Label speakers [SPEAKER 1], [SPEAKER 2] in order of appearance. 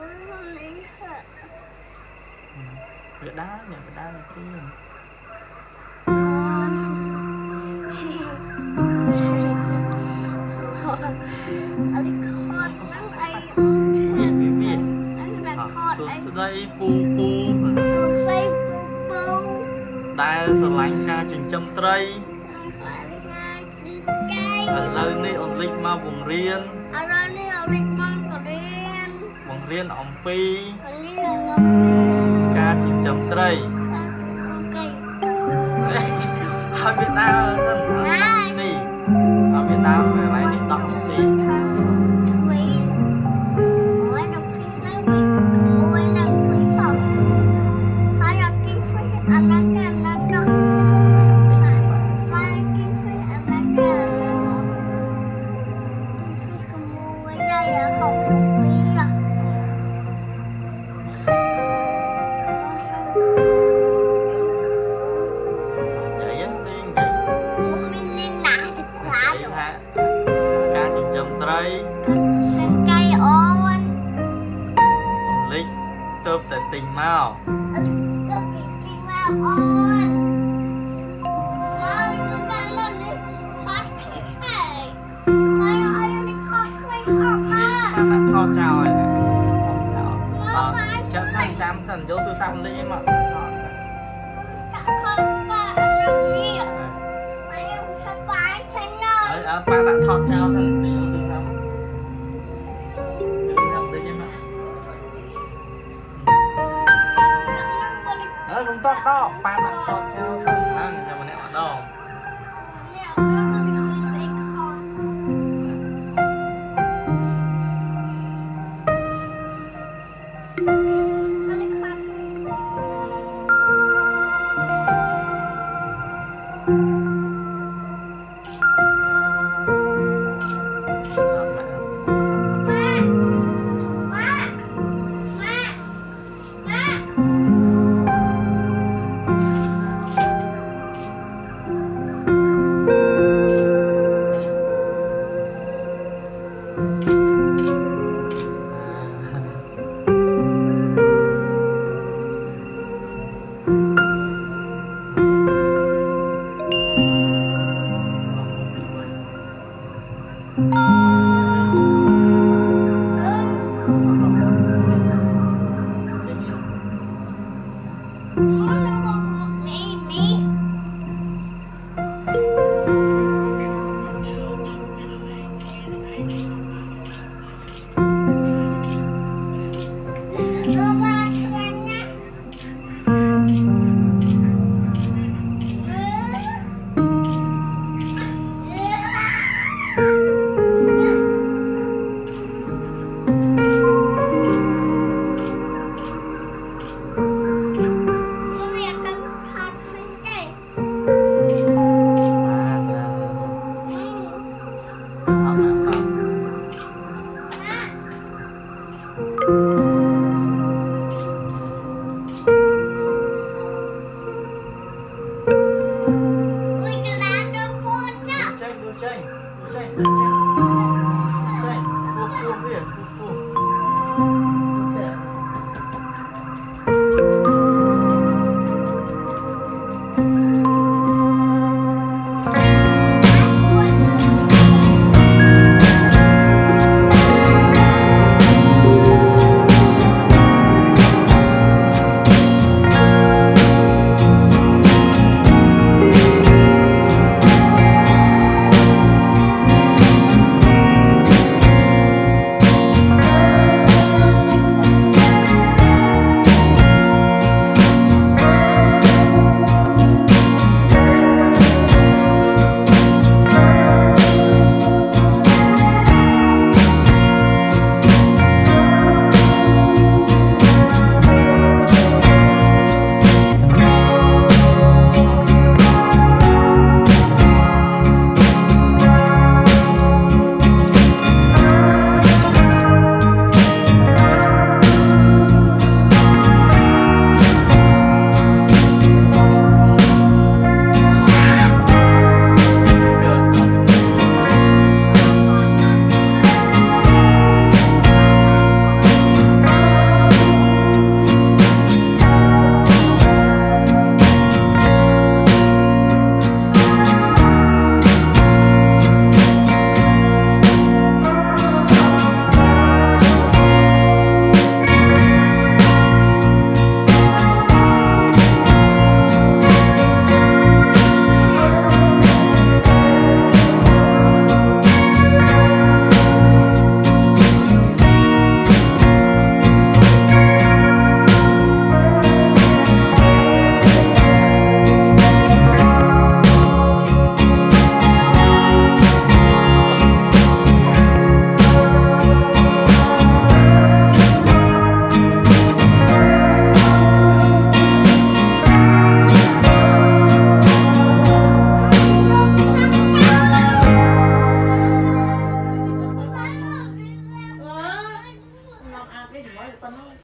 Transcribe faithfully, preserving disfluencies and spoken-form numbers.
[SPEAKER 1] Việt đá nè, Việt đá là tiên. Số đây pu pu đai sờ lạnh ca trình châm tray lâu nay ông lịch ma vùng riêng vùng riêng ông pi ca trình châm tray ở Việt Nam đi ở Việt Nam về lại đi tận đi tình mau thọ chào rồi chào sang chăm sần vô tôi sang lý mà ba bạn thọ chào thần đi tôi sao không tốt đó, ba bạn thọ chào thần năng cho mình ở đâu
[SPEAKER 2] ăn cái gì mới tao nó